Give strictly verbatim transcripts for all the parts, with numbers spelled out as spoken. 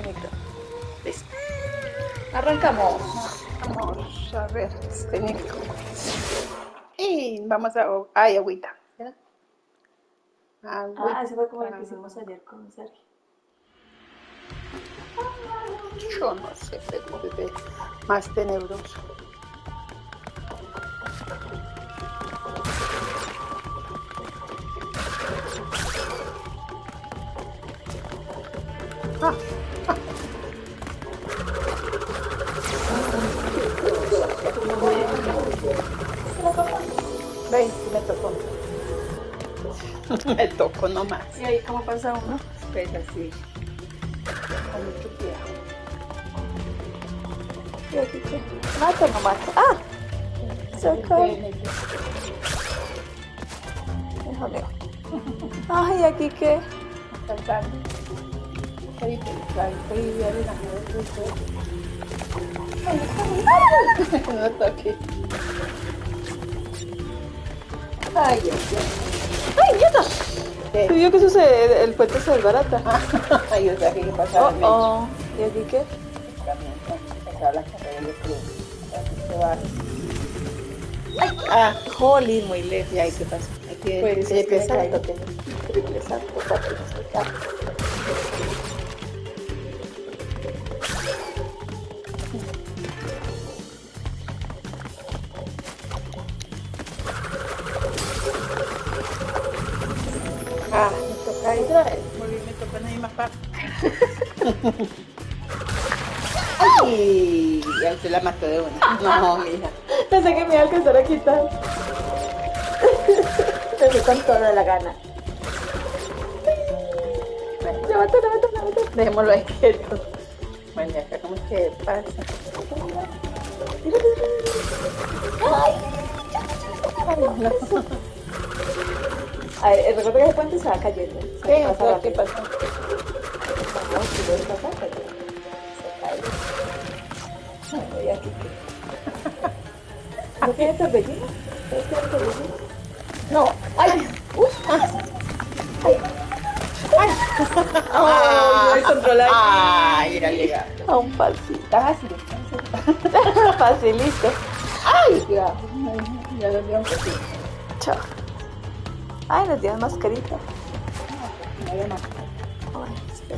micro. Listo. Arrancamos. Vamos a ver este micro. Y vamos a... Ay, agüita. ¿Verdad? Agüita. Ah, ese fue como el que hicimos ayer con Sergio. Yo no sé, pero bebé, más tenebroso. Ah, ah. Ven, me tocó. Me tocó nomás. ¿Y ahí cómo pasa uno? Pues así, con mucho cuidado. ¿Y aquí qué? ¿Mata o no mata? ¡Ah! Saca. Híjole. Ay, ¿y aquí qué? Saltando. Ahí, ahí, ahí, ahí, no toque. Ay, Dios. ¡Ay, ya está! ¿Qué? ¿Se vio que eso se, el puente se desbarata? Ay, o sea, que pasaba el Oh, mecho. oh. ¿Y aquí qué? También pasaba la carrera de cruz. Así se va. Ah, Jolín, muy lejos. ¿y ahí qué pasó? Aquí Pues triple es que salto. hay triple salto, cuatro salto. Ah, me toca ahí otra vez. Muy bien, me toca en la misma parte. Ay, ahí se la mató de una. No, mija. Pensé que me iba a alcanzar a quitar. Te fui con toda la gana. Bueno, Levanta, levanta, levanta. dejémoslo ahí quieto. Bueno, y acá como que pasa. ¡Ay! Ay, recuerda que ese puente se va cayendo. Se ¿Qué? pasa ¿Qué rápido. pasó? No, si lo dejas pasar, pero se cae. Bueno, y aquí qué. ¿No tiene torbellino? ¿Ustedes tienen torbellino? No. ¡Ay! ¡Uf! ¡Ay! ¡Ay! ¡Ay! Voy a controlar. ¡Ay! Era llegar. A un pasito. Está fácil. Facilito. ¡Ay! Ya, ya lo dio un poquito. Chao. Ay, nos dieron mascarita. No había más. Ay, espera.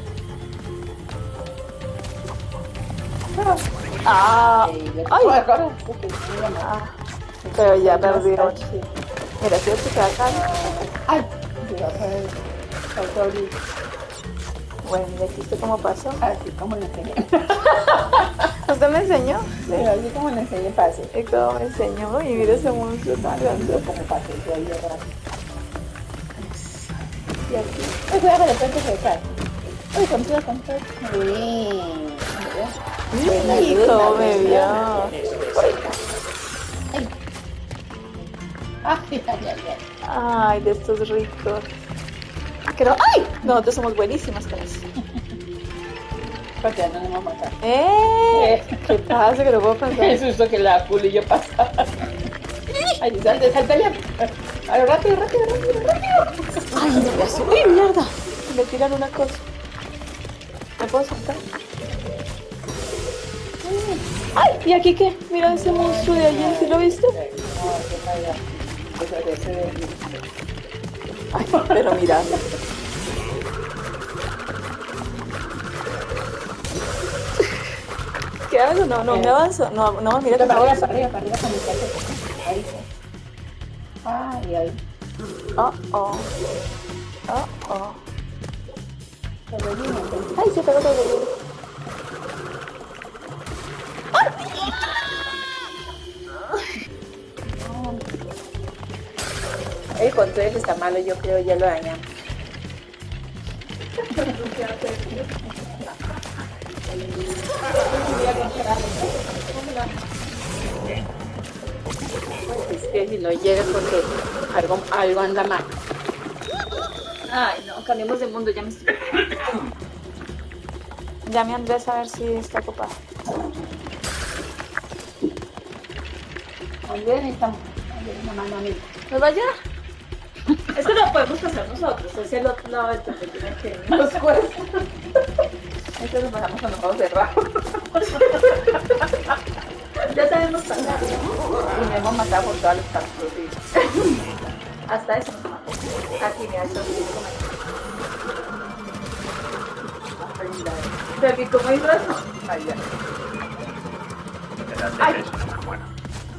Ah, Ay, ya te ay. puedo acordar, porque no había más. Ah, pero ya perdieron. Sí. Mira, si esto queda acá. ¡Ay! Ya fue faltó abrir. Bueno, ¿y aquí usted cómo pasó? Así como le enseñé. ¿Usted me enseñó? Pero así como le enseñé, pase. ¿Y cómo me enseñó? Y mira ese monstruo tan grande. Como pase, yo ahí atrás. Y aquí. Ay, cuidado que de repente se cae. Uy, con todo, con todo. Bien. ¡Ay, cómo me vio! Ay, ay, ay, ay. Ay, de estos ricos. Creo... ¡Ay! Nosotros somos buenísimas con eso. Porque ya no nos vamos a matar. ¡Eh! ¿Qué pasa? Que no puedo pensar. El susto que la pulillo pasaba. Ay, salte, salta ya. A ver, rápido, rápido, rápido, rápido. ¡Ay, no me subí, mierda! Me tiran una cosa. ¿Me puedo saltar? ¡Ay! ¿Y aquí qué? Mira ese monstruo de ayer, ¿sí lo viste? Ay, pero mira. ¿Qué hago? No, no me avanzo. No, no, mira que Para no arriba, avanzo. para arriba, para arriba, con mi casa. Ahí sí. Ay, ay. Oh, oh. Oh, oh. Torbellino, torbellino. Ay, se pegó todo el El control está malo, yo creo, ya lo dañamos. Es que si no llega porque algo, algo anda mal. Ay, no, cambiemos de mundo, ya me estoy... Llame a Andrés a ver si está ocupado. Andrés, necesitamos. Andrés, una mano amiga. ¿Nos va a llevar? Esto lo podemos pasar nosotros, es el otro lado del torbellino que Nos cuesta. Esto lo pasamos cuando vamos cerrados. ya sabemos pasar, ¿no? Y me hemos matado por todas las partes posibles. Hasta eso nos mató. Aquí, mira, esto es como... Aquí, como hay razón. Ahí ya. La Ay. tele es una muy buena.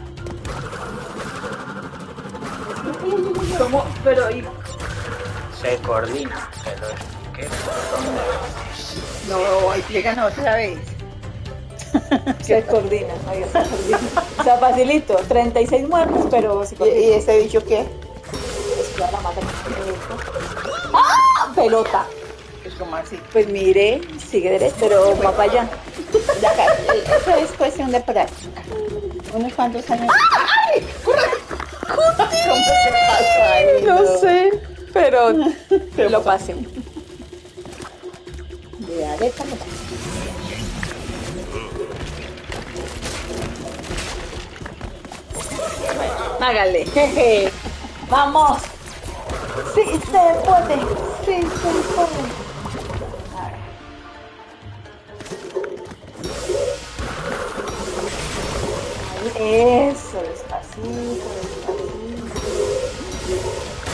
¿Cómo? Pero, ¿y Se coordina. Se lo expliqué por dónde. No, explícanos otra vez. se coordina? Ahí se coordina. O sea, facilito. treinta y seis muertos, pero se ¿Y, coordina. y ese bicho qué? Esquivar la mata con ¡ah! Pelota. Es como así. Pues mire, sigue derecho, pero va para allá. Ya, acá, eh, eso es cuestión de práctica. Unos cuantos años. ¿Cómo se pasa ahí? No sé, pero lo pasé. De derecha no pasa. Hágale. Jeje. Vamos. Sí, se puede. Sí, se puede. A ver. Ahí, eso, despacito, despacito.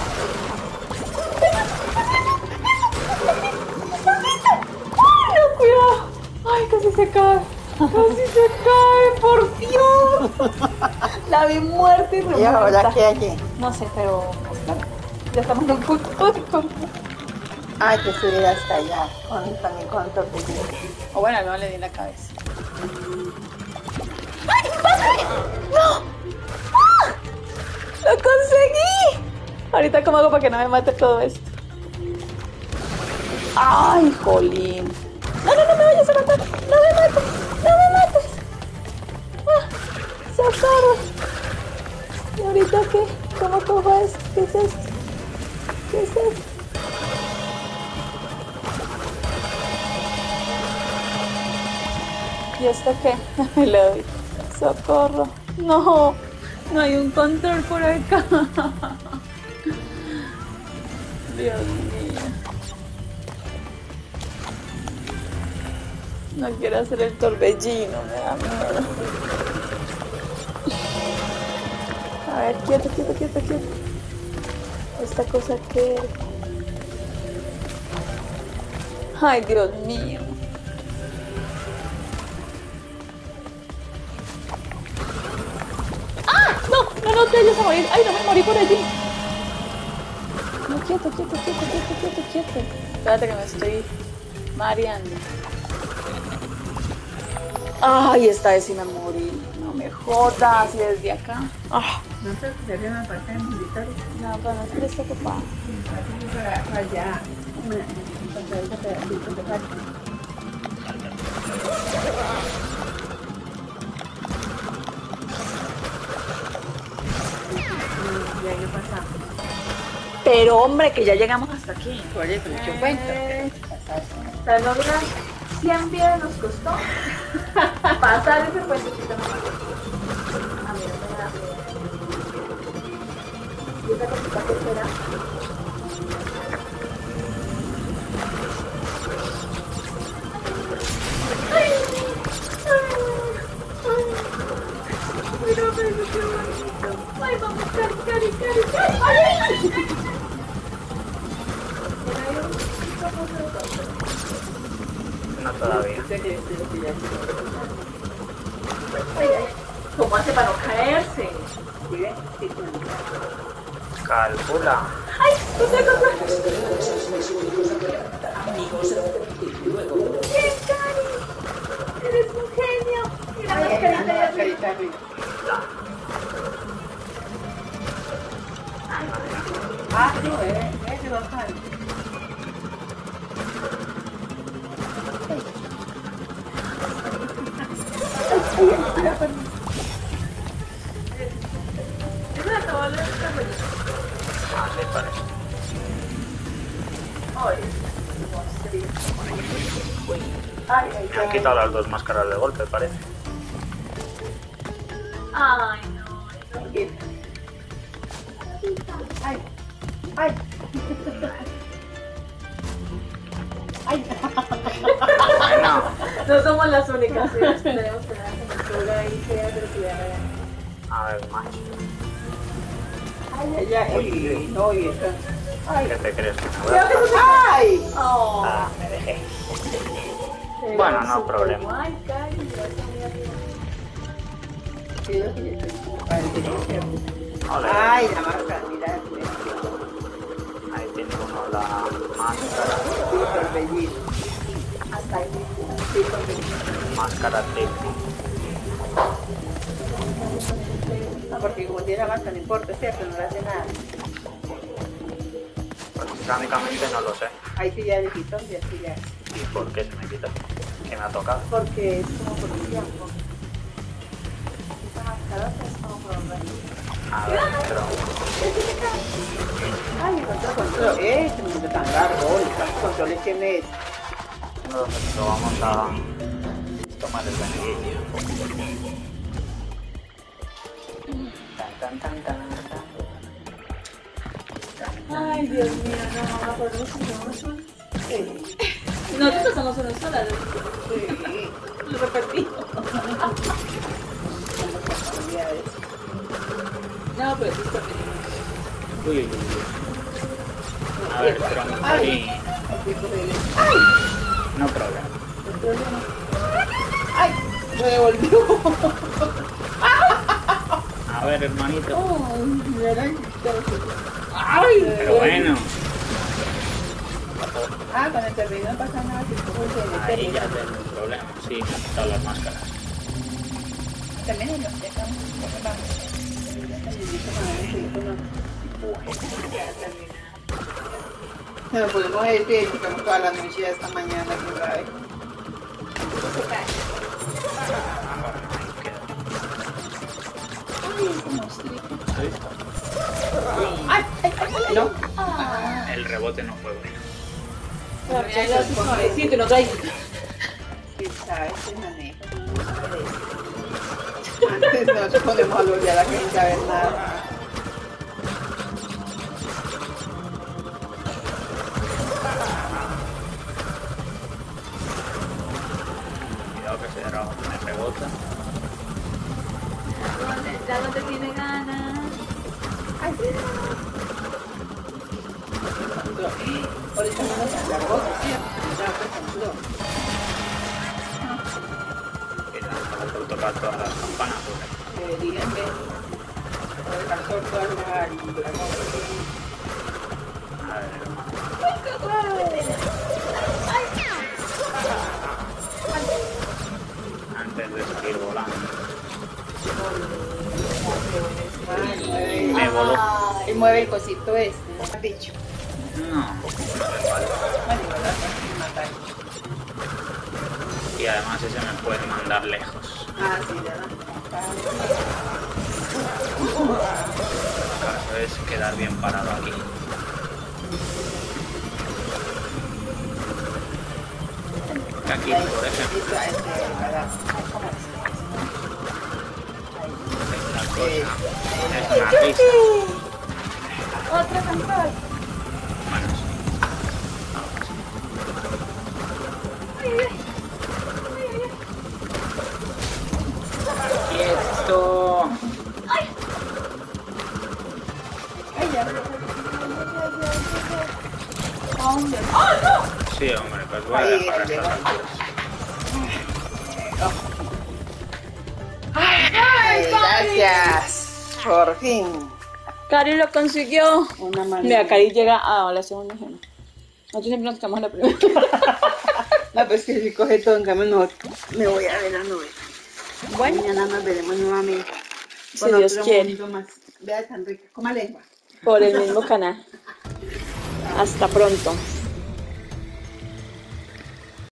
¡Ay, no, cuidado! ¡Ay, casi se cae! ¡Casi se cae! ¡Por Dios! La vi muerta y ¿Y remuerta. ahora qué hay aquí? No sé, pero ya estamos en un punto de corte. Hay que subir hasta allá. Con, también con tortillita. O bueno, no le di en la cabeza. ¡Ay! ¡Pásale! ¡No! ¡Ah! ¡Lo conseguí! Ahorita, ¿cómo hago para que no me mate todo esto? ¡Ay, jolín! No, no, no me vayas a matar. No me mates. No me mates. ¡Ah! ¡Socorro! ¿Y ahorita qué? ¿Cómo cojo esto? ¿Qué es esto? ¿Qué es esto? ¿Y esto qué? Le doy. ¡Socorro! No, no hay un control por acá. Dios mío. No quiero hacer el torbellino, me da miedo. A ver, quieto, quieto, quieto, quieto. Esta cosa que... Ay, Dios mío. ¡Ah! No, no, no te vayas a morir. Ay, no me morí por allí. No, quieto, quieto, quieto, quieto, quieto, quieto. Espérate que me estoy mareando. Ay, esta vez sí me morí. No me jodas, y desde acá. Ah, No sé si sería una parte militar. no, pero no estés ocupada. Para, para allá. Una, para ese pedacito de parte. Y ahí pasamos. Pero hombre, que ya llegamos hasta aquí. Por eso, mucho cuento. Para lograr cien pies nos costó pasar ese puentecito. A mí no me da miedo. ¿Y esa cosita que será? ¡Ay! ¡Ay! ¡Ay! Mira, mira, qué bonito. ¡Ay, vamos, cari, cari, cari, cari! ¡Ay! No todavía. Ay, ay. ¿Cómo hace para no caerse? ¿Sí ves? Sí, sí. Calcula. ¡Ay! ¡Cosa, cosa! ¡Bien, Cari! ¡Eres un genio! Mira la carita de arriba. Carita arriba. Ah, sí, ve, ve que bajar. Ah, sí, parece. Ay, ay, Me han quitado las dos máscaras de golpe, parece. ay, no. Ay, Ay. Ay. Bueno, No somos las únicas. Sí, tenemos que dar como todo ahí, sea de lo que haga. a ver, macho. Ay, ay, ay. Uy, no, y eso. Ay. ¿Qué te crees que me voy Creo a que eso pasar? ¡ay! Oh. Ah, me dejé. Bueno, no problema. Ay, cari, ya está muy arriba. Sí, yo sí estoy. Ole. Ay, la marca, mira. Ahí tiene uno la máscara. Súper bellito. Hasta ahí. Sí, bellito. Máscara triple. No, porque como tiene la marca no importa, ¿cierto? No le hace nada. Pues francamente no lo sé. Ahí sí ya le quitó, ya sí ya. ¿Y por qué se me quita? ¿Qué me ha tocado? Porque es como por un tiempo. Esta máscara es como por un rato. A ver, pero... Ay, encontró control. Eh, este mundo tan largo, ¿cuántos controles tiene? No, lo vamos a tomar el beneficio. Tan, tan, tan, tan, tan. Ay, Dios mío, no, no podemos hacer sola. Sí. Nosotros somos una sola. Sí. Lo repetimos. No, pero sí está bien. Uy, uy, uy. A ver, troncolín. No problema. Ay, me devolvió. A ver, hermanito. Ay, mira, Ay, Pero bueno, Ah, cuando terminó no pasa nada, si cojo el ahí de ya tengo un problema. Sí, me han quitado las máscaras. También en los dejamos, Nos podemos ir que ficamos toda la noche esta mañana que otra vez. ¿Has visto? ¡Ay! ¡Ay! ¡Ay! No. El rebote no fue bueno. Sí, te lo traigo. Sí, sabes, se maneja. Antes no nos ponemos a volver a la gente a ver nada. Cuidado que ese dragón me rebota. Ya no te tiene ganas. ¡Ay, sí! Ahorita no nos la voz, ¿cierto? Ya, por ejemplo. Mira, no puedo tocar todas las campanas porque Deberían ver. O dejar sordo al dragón. a ver, hermano. Antes de salir volando. Me voló. Y mueve el cosito este, ¿no has dicho? No, no me falta. Bueno, igual la puedes matar. Y además ese me puede mandar lejos. Ah, sí, ya no. El caso es quedar bien parado aquí. Aquí, por ejemplo, Esta, este, para... esta cosa es una risa. Otra control. Bueno, sí. ¡Quieto! Ay, ya. Sí, hombre, pues voy a Ahí, dejar ahí, estas ahí. alturas. Ay, gracias. Por fin. Cari lo consiguió. Una mano. Mira, Cari llega a la segunda gema. Nosotros siempre nos quedamos en la primera. No, pues que si coge todo en cambio, no, me voy a ver la nube. Bueno, Mañana nos veremos nuevamente. si Con Dios otro quiere. mundo más. Vea tan rico. Coma lengua. Por el mismo canal. Hasta pronto.